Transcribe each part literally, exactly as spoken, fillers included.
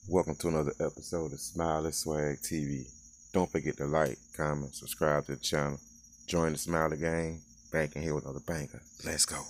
Welcome to another episode of Smiley Swag T V. Don't forget to like, comment, subscribe to the channel. Join the Smiley gang. Back in here with another banger. Let's go.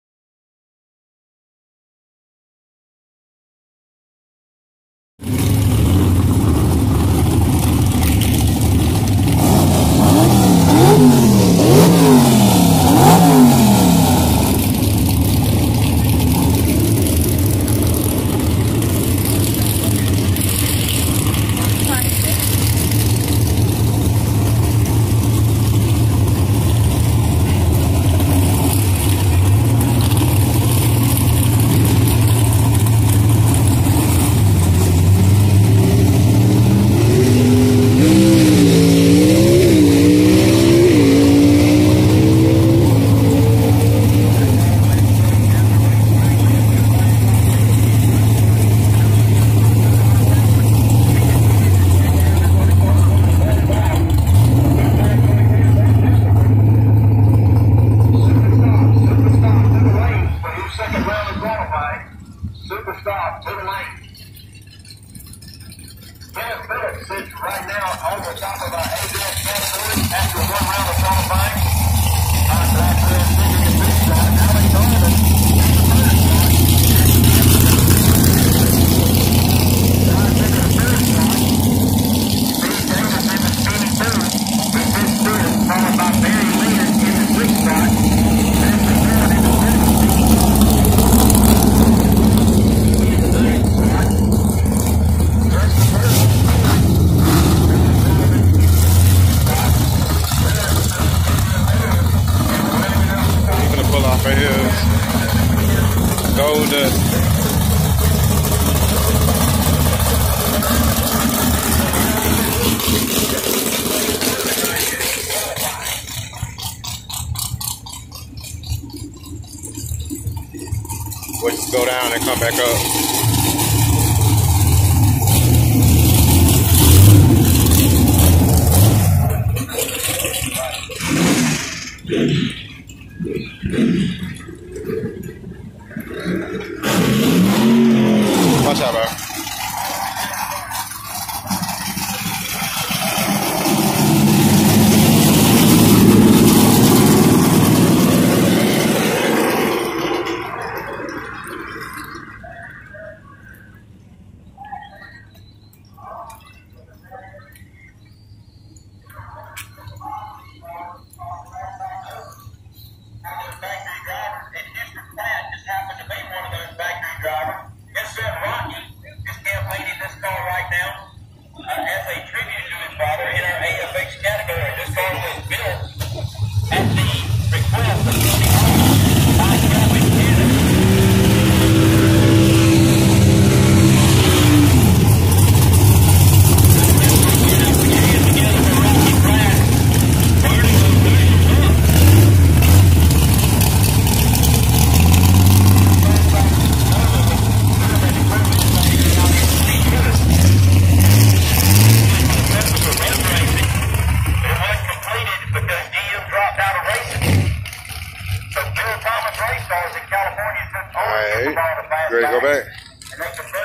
Superstar to the lane. Kenneth Phillips sits right now on the top of our A B S category after one round of qualifying. On track there, sitting in this spot, Alex Donovan in the first spot. John taking the third spot. Steve Davis in the speedy two. He sits third, followed by Barry Leonard in the sixth spot. That's the third in the fifth. Right here, Gold Dust. We'll just go down and come back up. Watch out, bro. Alright, ready to go back?